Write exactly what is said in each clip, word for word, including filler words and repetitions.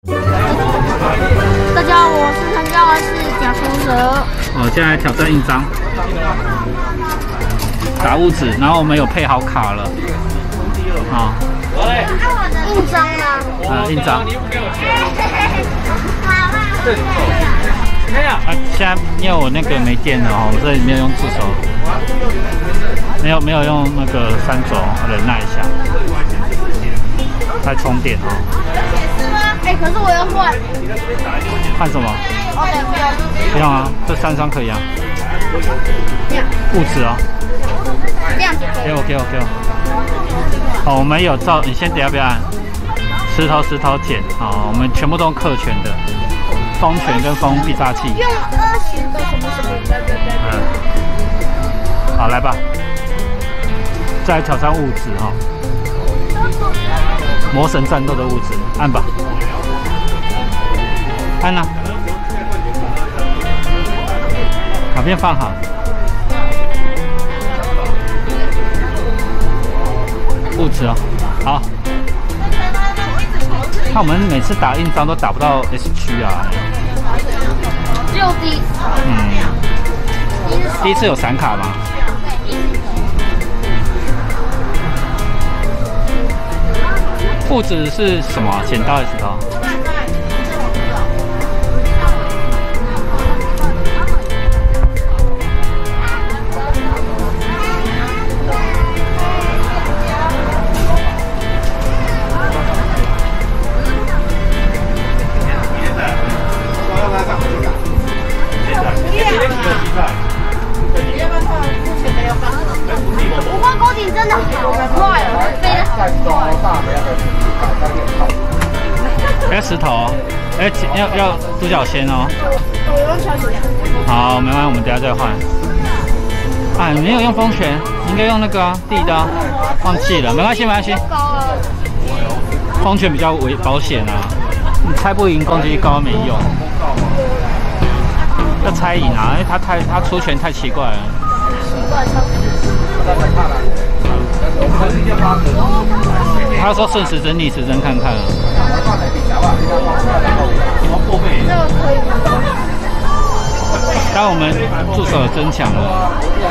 大家好，我是参加的是假虫蛇。 哦，现在挑战印章，打物质，然后我们有配好卡了。啊、 哦，印章吗？ 啊，印章。啊，现在因为我那个没电了哦，所以没有用助手，没有没有用那个三轴，忍耐一下，再充电哦。 哎、欸，可是我要换。 换什么？ 哦，不要。 不用啊，这三张可以啊。 这样。 物质哦。 这样子。 给我给我给我。好，我们有照，你先等下不要按。石头石头剪，好，我们全部都用克拳的。风拳跟风必杀器， 用二十个什么什么，对对对。 嗯，好，来吧，再来挑战物质哈，魔神战斗的物质，按吧，按啊，卡片放好，物质哦，好。看我们每次打印章都打不到 S 区啊， 只有第一次。 嗯，第一次有闪卡吗？物质是什么？剪刀还是石头？ 无花钩顶真的好快哦，飞得好快。要石头，哎，要要独角仙哦。 我用小指。 好，没关系，我们等下再换。啊，你没有用风拳，你应该用那个啊，地刀，忘记了，没关系，没关系。风拳比较危保险啊，你猜不赢攻击力高没用。要猜赢啊，因为他太他出拳太奇怪了。他说顺时针逆时针看看啊。 这个可以吗？ 当然我们助手有增强了。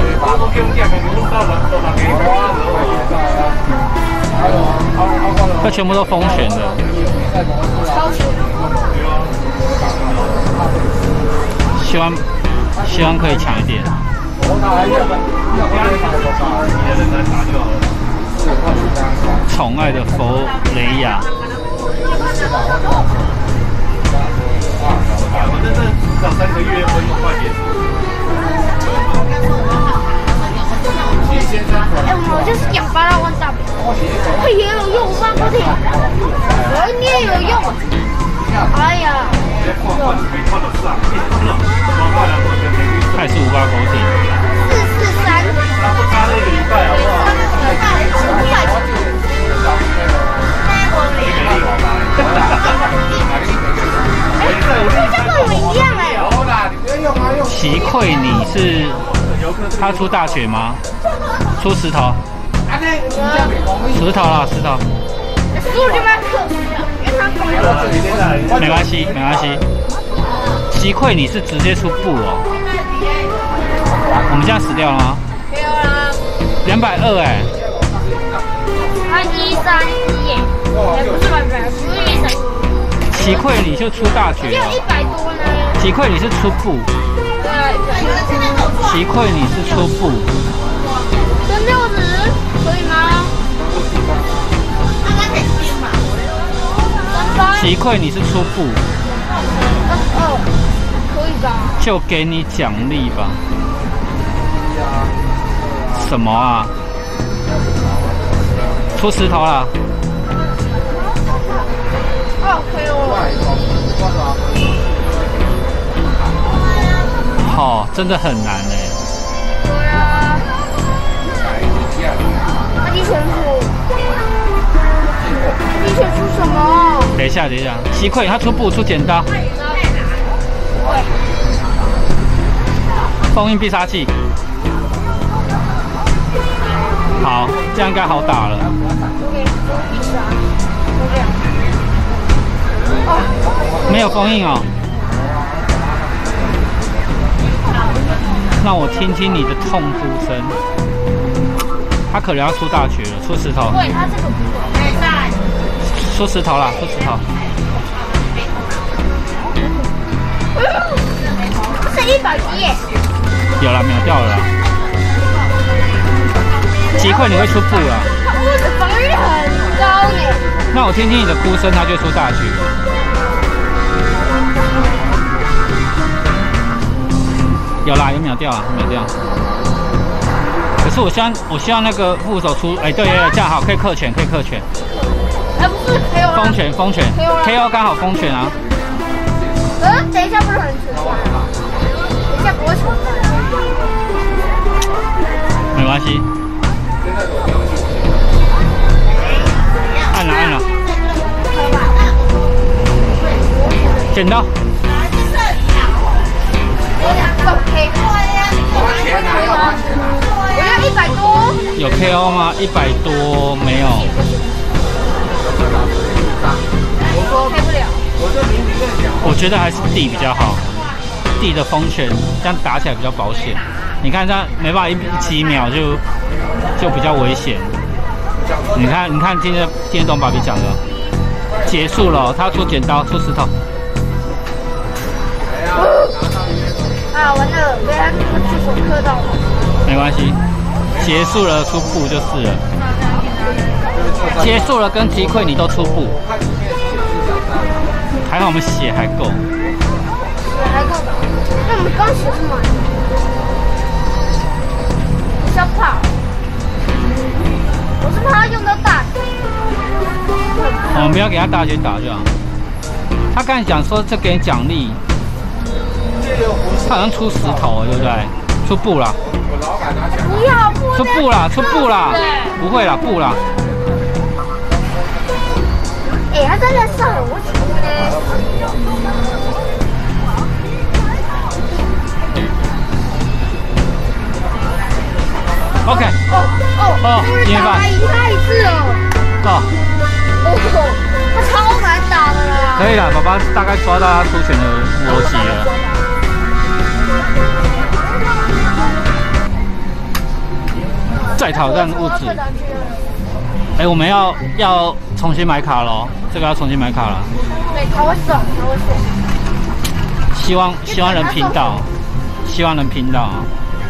这全部都封选的。 超选。 希望希望可以强一点。宠爱的佛雷亚。我真的至少三个月会用快点。 哎，我就是养巴拉万大饼，它也有用，我放过去，我你也有用。哎呀。 泰式无花狗体。 四四三。 那不差那个礼拜好不好？ 五百块。这个有一样哎。 奇愧你是他出大雪吗？出石头。石头啦，石头。 输就卖克死了，因为他没关系，没关系。奇愧你是直接出布哦。我们这样死掉了吗？ 没有啦。 两百二哎。 他一三一耶，也不是百百，不是一三。 奇愧你就出大绝只有一百多呢。 奇愧你是出布。 对啊， 奇愧你是出布。 跟六十可以吗？ 奇愧你是出布。 二可以吧？ 就给你奖励吧。什么啊？出石头啦！ OK哦。 好，真的很难哎。 对啊。那你选出？你选出什么？ 等一下，等一下，奇愧他出布出剪刀。封印必杀技。好，这样应该好打了。 OK，必杀，就这样。哦。 没有封印哦。让我听听你的痛呼声。他可能要出大局了，出石头。 对，他这个不会。 出石头啦，出石头。 这是一百级耶。 有啦，秒掉了啦。击溃你会出布啦。 他屋子防御力很高呢。 那我听听你的哭声，他就出大局。有啦，有秒掉啊，秒掉。可是我希望，我希望那个副手出，哎、欸，对对对，这样好，可以克拳，可以克拳。 哎，不是 K O 啦。 风拳，风拳 ，K O 刚好风拳啊。 呃，等一下不是很存在，等一下不会存在。 没关系。按了按了。剪刀。 OK。我要一百多。 有 K O 吗？一百多没有。 开不了。 我觉得还是地比较好，地的风拳这样打起来比较保险。你看这样没办法一几秒就就比较危险。你看，你看今天今天东爸比讲的，结束了，他出剪刀，出石头。 啊，完了，被他去手磕到了。 没关系，结束了出布就是了。结束了跟击溃你都出布，还好我们血还够。 血还够，那我们刚血是满的。不要怕，我是怕他用到大血。 我们不要给他大血打就好。他刚才讲说这给你奖励，他好像出石头对不对？出布啦。 不要布。 出布啦，出布啦，不会啦，布啦。 哎、欸，他真的是很无情呢。 OK。 哦哦哦， 赢吧。 他赢他一次哦。 哦。 哦，他超难打的啦。 可以了，爸爸大概抓到他出拳的逻辑了。再挑战物质。哎、欸，我们要要重新买卡喽，这个要重新买卡了。 对，他会送，他会送。 希望希望能拼到，希望能拼到啊！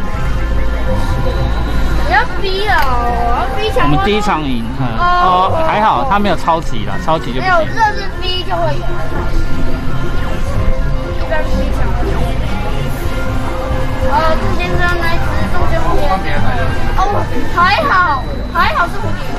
我要逼了，我要逼强。 我们第一场赢，嗯，哦，哦还好他没有超级啦，超级就不行。 没有，这是逼就会有。一般逼强。哦，杜先生那一只中间蝴蝶。哦，还好，还好是蝴蝶。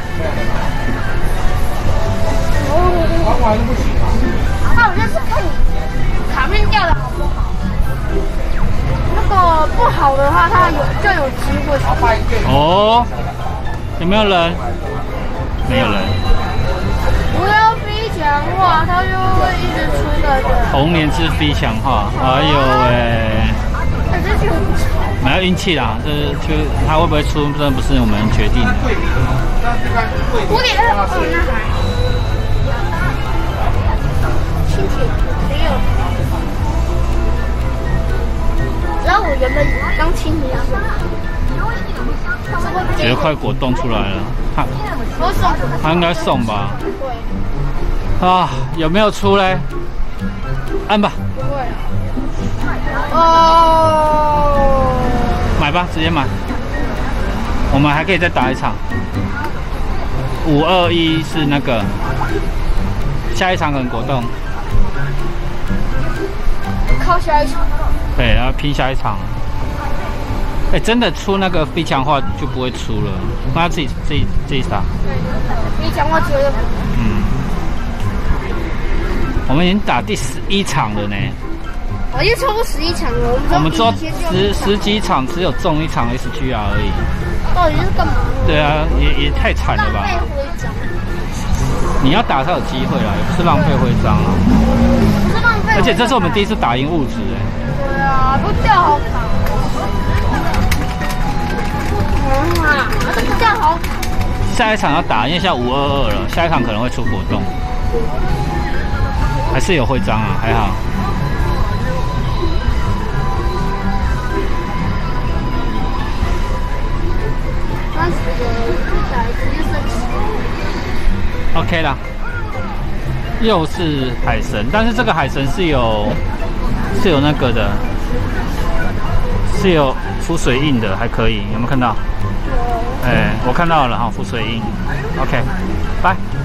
哦，玩完不行啊！他好像是看你卡片掉的好不好。如果不好的话，他有就有机会。 哦，有没有人？没有人。 不要飞强化，他就会一直出来的。 红莲之飞强化，哎呦喂！ 哎，这就很吵。 没有运气啦，这就他会不会出，真的不是我们决定的。 蝴蝶，哦，那还。亲戚没有。然后我原本当亲戚啊。 觉得快果冻出来了，他我送他应该送吧？ 对。 啊，有没有出嘞？按吧。 不会。哦。 买吧，直接买。我们还可以再打一场。五二一是那个，下一场可能果冻。 靠下一场。 对，然后拼下一场。哎、欸，真的出那个飞强化就不会出了，那自己自己自己打。 飞强化绝对不会。 嗯。我们已经打第十一场了呢。 我已经超过十一场了， 我们做十十十几场，只有中一场 S G R 而已。 到底是干嘛？ 对啊，也也太惨了吧！ 浪费徽章。 你要打才有机会啦，也不是浪费徽章啊。 不是浪费。 而且这是我们第一次打赢物质哎。 对啊，不掉好卡。嗯啊，这不掉好卡。 下一场要打，因为现在五二二了，下一场可能会出果冻。 还是有徽章啊，还好。 三十个一百直接升级。 OK 啦，又是海神，但是这个海神是有是有那个的，是有浮水印的，还可以，有没有看到？有。哎，我看到了哈，浮水印。OK，拜。